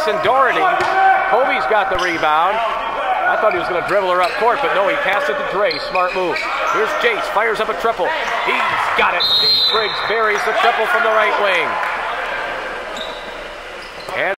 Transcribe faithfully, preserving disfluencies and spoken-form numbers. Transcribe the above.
Mason Doherty. Hobie's got the rebound. I thought he was going to dribble her up court, but no, he passed it to Dre. Smart move. Here's Jace, fires up a triple. He's got it. Briggs buries the triple from the right wing.